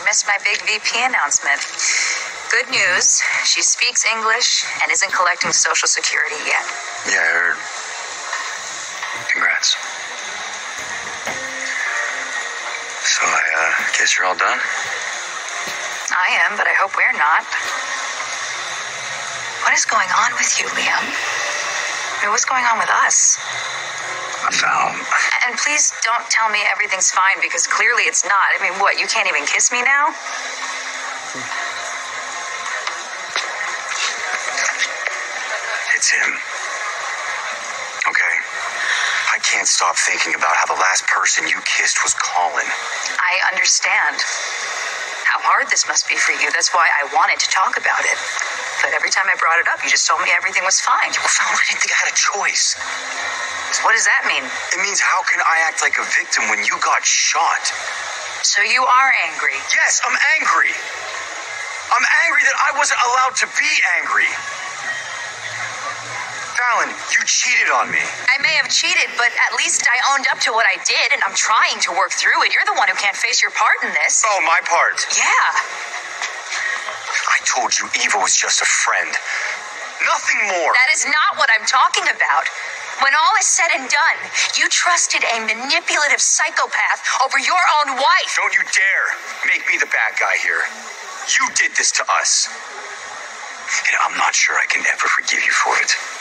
missed my big VP announcement. Good news, she speaks English and isn't collecting Social Security yet. Yeah, I heard. Congrats. So I guess you're all done? I am, but I hope we're not. What is going on with you, Liam? I mean, what's going on with us? Fallón. And please don't tell me everything's fine, because clearly it's not. I mean, what, you can't even kiss me now? It's him. Okay? I can't stop thinking about how the last person you kissed was Colin. I understand how hard this must be for you. That's why I wanted to talk about it. But every time I brought it up, you just told me everything was fine. Well, Fallón, I didn't think I had a choice. What does that mean? It means how can I act like a victim when you got shot? So you are angry? Yes, I'm angry. I'm angry that I wasn't allowed to be angry. Fallón, you cheated on me. I may have cheated, but at least I owned up to what I did, and I'm trying to work through it. You're the one who can't face your part in this. Oh, my part? Yeah. I told you Eva was just a friend. Nothing more. That is not what I'm talking about. When all is said and done, you trusted a manipulative psychopath over your own wife. Don't you dare make me the bad guy here. You did this to us. And I'm not sure I can ever forgive you for it.